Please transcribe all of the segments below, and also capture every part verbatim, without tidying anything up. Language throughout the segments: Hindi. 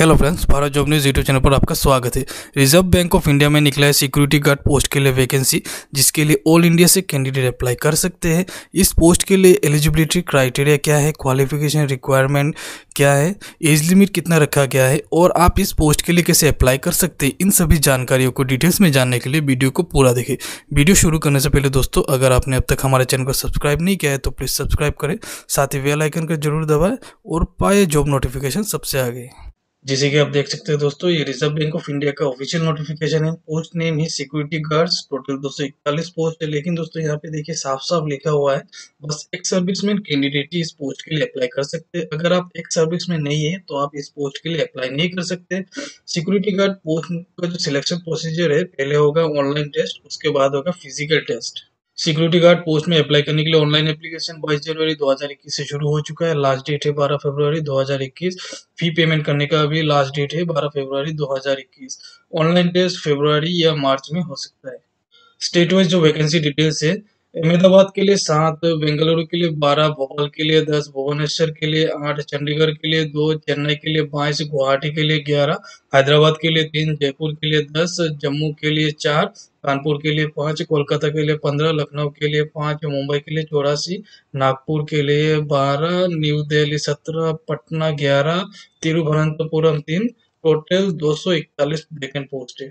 Hello friends, Bharat job news YouTube channel पर आपका स्वागत है। रिजर्व बैंक ऑफ इंडिया में निकला है सिक्योरिटी गार्ड पोस्ट के लिए वैकेंसी, जिसके लिए ऑल इंडिया से कैंडिडेट अप्लाई कर सकते हैं। इस पोस्ट के लिए एलिजिबिलिटी क्राइटेरिया क्या है, क्वालिफिकेशन रिक्वायरमेंट क्या है, एज लिमिट कितना रखा गया है और आप इस पोस्ट के लिए कैसे अप्लाई कर सकते हैं, इन सभी जानकारियों को डिटेल्स में जानने के लिए वीडियो को पूरा देखें। वीडियो शुरू करने से पहले दोस्तों, अगर आपने अब तक हमारे चैनल को सब्सक्राइब नहीं किया है तो प्लीज़ सब्सक्राइब करें, साथ ही बेल आइकन को जरूर दबाएं और पाए जॉब नोटिफिकेशन सबसे आगे। जैसे कि आप देख सकते हैं दोस्तों, ये रिजर्व बैंक ऑफ इंडिया का ऑफिशियल नोटिफिकेशन है। पोस्ट नेम है सिक्योरिटी गार्ड्स। टोटल दो सौ इकतालीस पोस्ट है, लेकिन दोस्तों यहाँ पे देखिए साफ साफ लिखा हुआ है बस एक सर्विसमैन कैंडिडेट ही इस पोस्ट के लिए अप्लाई कर सकते हैं। अगर आप एक सर्विसमैन नहीं है तो आप इस पोस्ट के लिए अप्लाई नहीं कर सकते। सिक्योरिटी गार्ड पोस्ट का जो सिलेक्शन प्रोसीजर है, पहले होगा ऑनलाइन टेस्ट, उसके बाद होगा physical test. Security guard post में अप्लाई करने के लिए ऑनलाइन एप्लीकेशन बाईस जनवरी दो हज़ार इक्कीस से शुरू हो चुका है। लास्ट डेट है बारह फरवरी दो हज़ार इक्कीस। फी पेमेंट करने का भी लास्ट डेट है बारह फरवरी दो हज़ार इक्कीस। ऑनलाइन टेस्ट फरवरी या मार्च में हो सकता है। स्टेट वाइज जो वैकेंसी डिटेल्स है, अहमदाबाद के लिए सात, बेंगलुरु के लिए बारह, भोपाल के लिए दस, भुवनेश्वर के लिए आठ, चंडीगढ़ के लिए दो, चेन्नई के लिए बाईस, गुवाहाटी के लिए ग्यारह, हैदराबाद के लिए तीन, जयपुर के लिए दस, जम्मू के लिए चार, कानपुर के लिए पाँच, कोलकाता के लिए पंद्रह, लखनऊ के लिए पाँच, मुंबई के लिए चौरासी, नागपुर के लिए बारह, न्यू दिल्ली सत्रह, पटना ग्यारह, तिरुवनंतपुरम तीन। टोटल दो सौ इकतालीस वैकेंट पोस्ट है।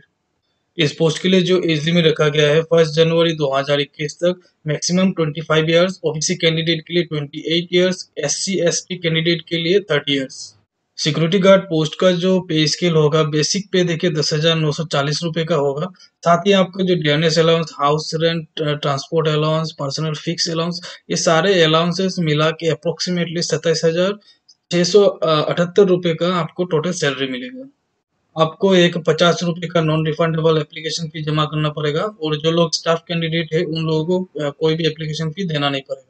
इस पोस्ट के लिए जो एज लिमिट रखा गया है फर्स्ट जनवरी दो हज़ार इक्कीस तक, मैक्सिमम पच्चीस इयर्स, ओबीसी कैंडिडेट के लिए अट्ठाईस इयर्स, एससी एसटी कैंडिडेट के लिए तीस इयर्स। सिक्योरिटी गार्ड पोस्ट का जो पे स्केल होगा, बेसिक पे देखिए दस हजार नौ सौ चालीस रुपए का होगा। साथ ही आपका जो DNS allowance, house rent, transport allowance, personal fix allowance, ये सारे अलाउंसेस मिला के अप्रोक्सीमेटली सत्ताईस हजार छह सौ अठहत्तर रुपए का आपको टोटल सैलरी मिलेगा। आपको एक पचास रुपए का नॉन रिफंडेबल एप्लीकेशन फी जमा करना पड़ेगा, और जो लोग स्टाफ कैंडिडेट है उन लोगों को कोई भी एप्लीकेशन फी देना नहीं पड़ेगा।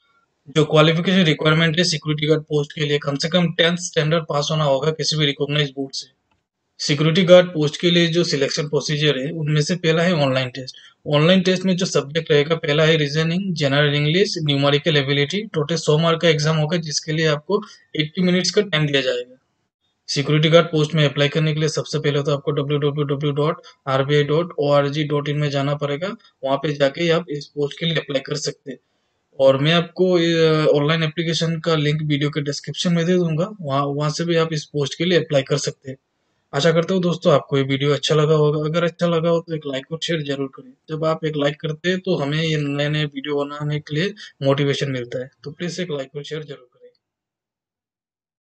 जो क्वालिफिकेशन रिक्वायरमेंट है सिक्योरिटी गार्ड पोस्ट के लिए, कम से कम टेंथ स्टैंडर्ड पास होना होगा किसी भी रिकॉग्नाइज बोर्ड से। सिक्योरिटी गार्ड पोस्ट के लिए जो सिलेक्शन प्रोसीजर है, उनमें से पहला है ऑनलाइन टेस्ट। ऑनलाइन टेस्ट में जो सब्जेक्ट रहेगा, पहला है reasoning, general English, numerical ability. Total सौ मार्क का एग्जाम होगा, जिसके लिए आपको अस्सी मिनट्स का टाइम दिया जाएगा। सिक्योरिटी गार्ड पोस्ट में अप्लाई करने के लिए सबसे पहले तो आपको W W W dot R B I dot O R G dot in में जाना पड़ेगा। वहां पे जाके आप इस पोस्ट के लिए अप्लाई कर सकते हैं, और मैं आपको ऑनलाइन एप्लीकेशन का लिंक वीडियो के डिस्क्रिप्शन में दे दूंगा। वहां वहां से भी आप इस पोस्ट के लिए अप्लाई कर सकते हैं। आशा करता हूँ दोस्तों आपको ये वीडियो अच्छा लगा होगा। अगर अच्छा लगा हो तो एक लाइक और शेयर जरूर करें। जब आप एक लाइक करते हैं तो हमें ये नए नए वीडियो बनाने के लिए मोटिवेशन मिलता है। तो प्लीज एक लाइक और शेयर जरूर करें।